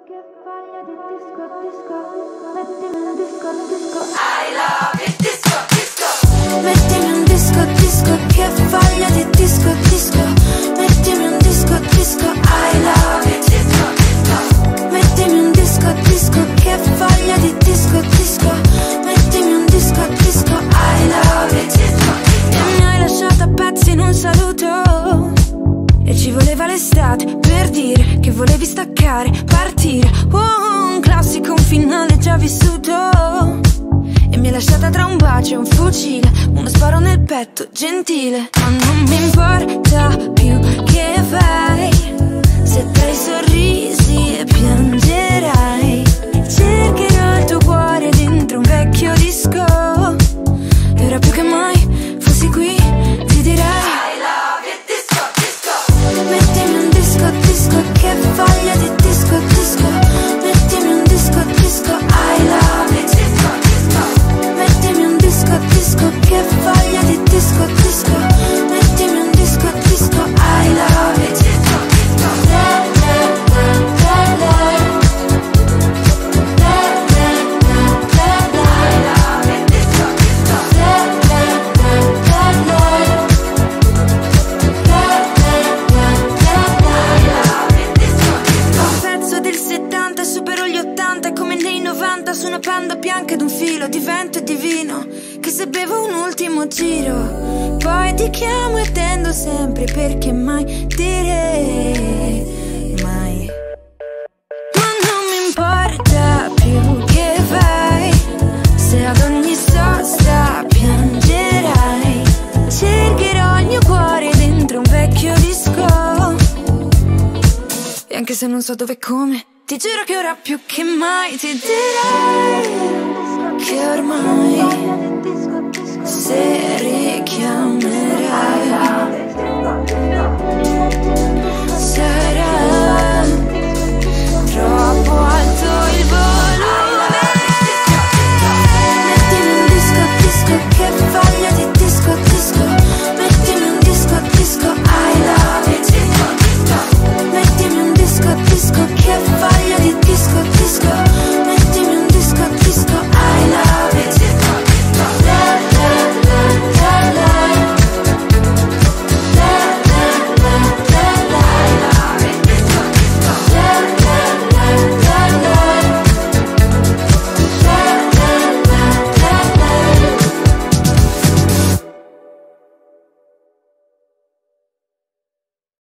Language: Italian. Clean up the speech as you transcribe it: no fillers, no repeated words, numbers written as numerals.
Che voglia di disco, disco, mettimi un disco, disco. I love it, disco, disco. Mettimi un disco, disco, che voglia di disco, disco. Mettimi un disco, disco. I love it, disco, disco. Mettimi un disco, disco, che voglia di disco, disco. Mettimi un disco, disco. I love it, disco, disco. E mi hai lasciato a pezzi in un saluto. E ci voleva l'estate per dire che volevi staccare, partire. Un classico, un finale già vissuto. E mi hai lasciata tra un bacio e un fucile, uno sparo nel petto, gentile. Ma non mi importa più che fai, se tra i sorrisi piangerai. Cercherò il tuo cuore dentro un vecchio disco. E ora più che mai fossi qui ti direi mettimi un disco, disco, che voglia di disco, disco. Mettimi un disco, disco, I love it, disco, disco. Mettimi un disco, disco, che voglia di disco, disco. Mettimi un disco, disco, I love it, disco, disco. La la la la la. La la la la la. I love it, disco, disco. La la la la la. Supero gli 80 e come nei 90 su una panda bianca ed un filo di vento e di vino, che se bevo un ultimo giro poi ti chiamo e tendo sempre, perché mai dire mai. Ma non mi importa più che fai, se ad ogni sosta piangerai. Cercherò il mio cuore dentro un vecchio disco, e anche se non so dove e come, ti giuro che ora più che mai ti direi che ormai se richiamerai